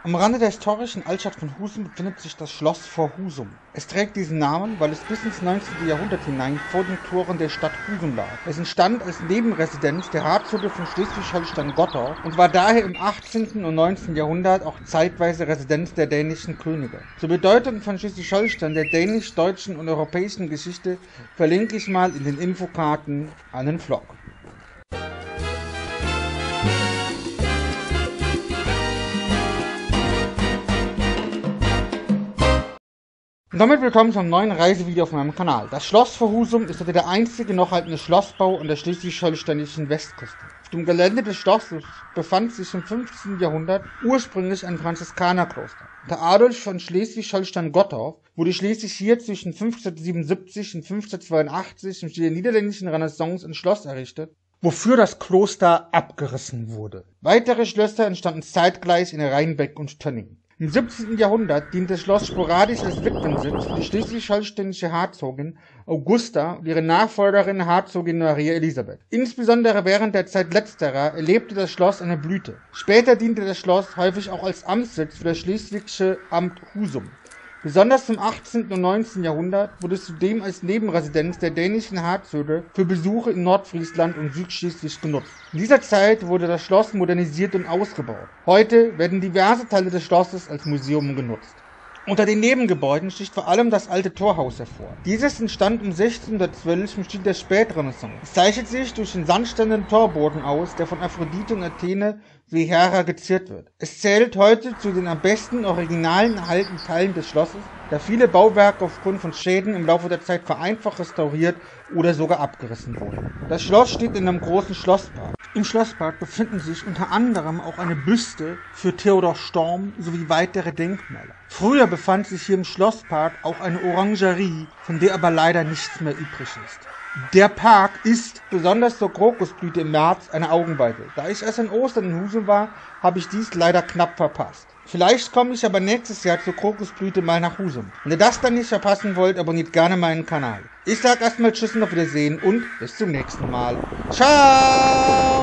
Am Rande der historischen Altstadt von Husum befindet sich das Schloss vor Husum. Es trägt diesen Namen, weil es bis ins 19. Jahrhundert hinein vor den Toren der Stadt Husum lag. Es entstand als Nebenresidenz der Herzöge von Schleswig-Holstein-Gottorp und war daher im 18. und 19. Jahrhundert auch zeitweise Residenz der dänischen Könige. Zur Bedeutung von Schleswig-Holstein der dänisch-deutschen und europäischen Geschichte verlinke ich mal in den Infokarten einen Vlog. Und damit willkommen zum neuen Reisevideo auf meinem Kanal. Das Schloss vor Husum ist heute der einzige noch erhaltene Schlossbau an der schleswig-holsteinischen Westküste. Auf dem Gelände des Schlosses befand sich im 15. Jahrhundert ursprünglich ein Franziskanerkloster. Unter Adolf von Schleswig-Holstein-Gottorp wurde schließlich hier zwischen 1577 und 1582 im Stil der niederländischen Renaissance ein Schloss errichtet, wofür das Kloster abgerissen wurde. Weitere Schlösser entstanden zeitgleich in Rheinbeck und Tönning. Im 17. Jahrhundert diente das Schloss sporadisch als Witwensitz für die schleswig-holsteinische Herzogin Augusta und ihre Nachfolgerin Herzogin Maria Elisabeth. Insbesondere während der Zeit letzterer erlebte das Schloss eine Blüte. Später diente das Schloss häufig auch als Amtssitz für das schleswigsche Amt Husum. Besonders im 18. und 19. Jahrhundert wurde es zudem als Nebenresidenz der dänischen Herzöge für Besuche in Nordfriesland und Südschleswig genutzt. In dieser Zeit wurde das Schloss modernisiert und ausgebaut. Heute werden diverse Teile des Schlosses als Museum genutzt. Unter den Nebengebäuden sticht vor allem das alte Torhaus hervor. Dieses entstand um 1612 im Stil der Spätrenaissance. Es zeichnet sich durch den sandsteinernen Torbogen aus, der von Aphrodite und Athene sowie Hera geziert wird. Es zählt heute zu den am besten originalen erhaltenen Teilen des Schlosses, da viele Bauwerke aufgrund von Schäden im Laufe der Zeit vereinfacht restauriert oder sogar abgerissen wurden. Das Schloss steht in einem großen Schlosspark. Im Schlosspark befinden sich unter anderem auch eine Büste für Theodor Storm sowie weitere Denkmäler. Früher befand sich hier im Schlosspark auch eine Orangerie, von der aber leider nichts mehr übrig ist. Der Park ist, besonders zur Krokusblüte im März, eine Augenweide. Da ich erst an Ostern in Husum war, habe ich dies leider knapp verpasst. Vielleicht komme ich aber nächstes Jahr zur Krokusblüte mal nach Husum. Wenn ihr das dann nicht verpassen wollt, abonniert gerne meinen Kanal. Ich sage erstmal Tschüss und auf Wiedersehen und bis zum nächsten Mal. Ciao!